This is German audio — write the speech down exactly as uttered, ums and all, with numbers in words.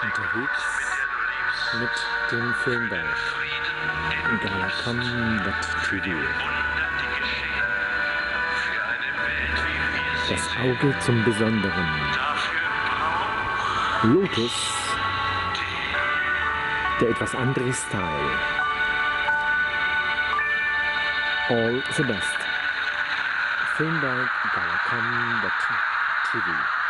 unterwegs mit dem Filmberg Galacom.T V. Das Auge zum Besonderen. Lotus, der etwas andere Style. All the best. Filmberg Galacom.T V.